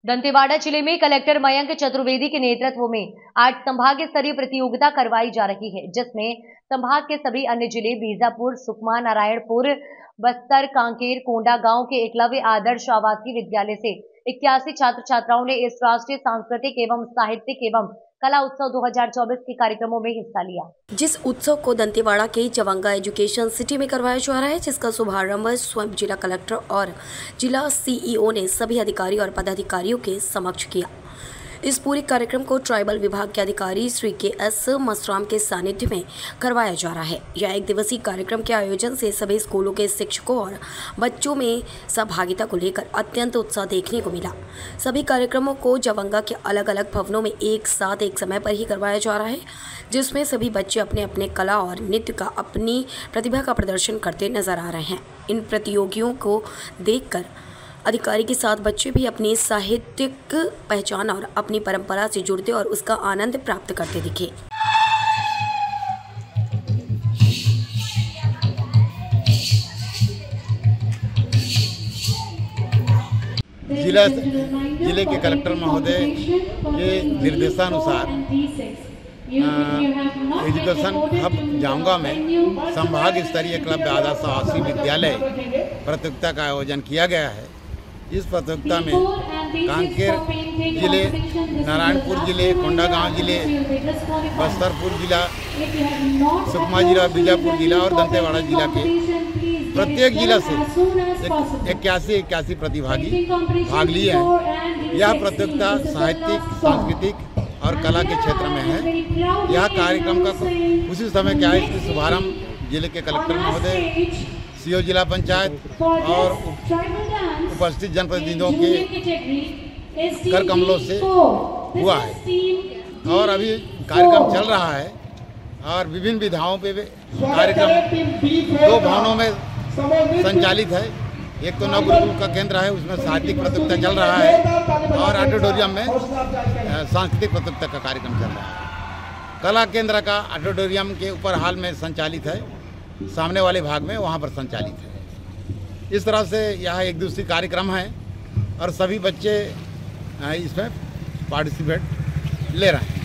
दंतेवाड़ा जिले में कलेक्टर मयंक चतुर्वेदी के नेतृत्व में आज संभाग स्तरीय प्रतियोगिता करवाई जा रही है, जिसमें संभाग के सभी अन्य जिले बीजापुर, सुकमा, नारायणपुर, बस्तर, कांकेर, कोंडागांव के एकलव्य आदर्श आवासीय विद्यालय से 81 छात्र छात्राओं ने इस राष्ट्रीय सांस्कृतिक एवं साहित्यिक एवं कला उत्सव 2024 के कार्यक्रमों में हिस्सा लिया। जिस उत्सव को दंतेवाड़ा के जवंगा एजुकेशन सिटी में करवाया जा रहा है, जिसका शुभारंभ स्वयं जिला कलेक्टर और जिला सीईओ ने सभी अधिकारी और पदाधिकारियों के समक्ष किया। इस पूरे कार्यक्रम को ट्राइबल विभाग के अधिकारी श्री के.एस. मसराम के सानिध्य में करवाया जा रहा है। यह एक दिवसीय कार्यक्रम के आयोजन से सभी स्कूलों के शिक्षकों और बच्चों में सहभागिता को लेकर अत्यंत उत्साह देखने को मिला। सभी कार्यक्रमों को जवंगा के अलग अलग भवनों में एक साथ एक समय पर ही करवाया जा रहा है, जिसमें सभी बच्चे अपने अपने कला और नृत्य का अपनी प्रतिभा का प्रदर्शन करते नजर आ रहे हैं। इन प्रतियोगियों को देखकर अधिकारी के साथ बच्चे भी अपनी साहित्यिक पहचान और अपनी परंपरा से जुड़ते और उसका आनंद प्राप्त करते दिखे। जिले के कलेक्टर महोदय के निर्देशानुसार एजुकेशन हब जाऊंगा में संभाग स्तरीय एकलव्य आदर्श आवासीय विद्यालय प्रतियोगिता का आयोजन किया गया है। इस प्रतियोगिता में कांकेर जिले, नारायणपुर जिले, कोंडागांव जिले, बस्तरपुर जिला, सुकमा जिला, बीजापुर जिला और दंतेवाड़ा जिला के प्रत्येक जिला से 81 प्रतिभागी भाग लिए हैं। यह प्रतियोगिता साहित्यिक, सांस्कृतिक और कला के क्षेत्र में है। यह कार्यक्रम का उसी समय क्या है, इसकी शुभारंभ जिले के कलेक्टर महोदय, सीओ जिला पंचायत और उपस्थित जनप्रतिनिधियों के कर कमलों से हुआ है और अभी कार्यक्रम चल रहा है और विभिन्न विधाओं पे कार्यक्रम 2 भवनों में संचालित है। एक तो नवगुरुकुल का केंद्र है, उसमें साहित्यिक प्रतियोगिता चल रहा है और ऑडिटोरियम में सांस्कृतिक प्रतियोगिता का कार्यक्रम चल रहा है। कला केंद्र का ऑडिटोरियम के ऊपर हाल में संचालित है, सामने वाले भाग में वहाँ पर संचालित है। इस तरह से यह एक दिवसीय कार्यक्रम है और सभी बच्चे इसमें पार्टिसिपेट ले रहे हैं।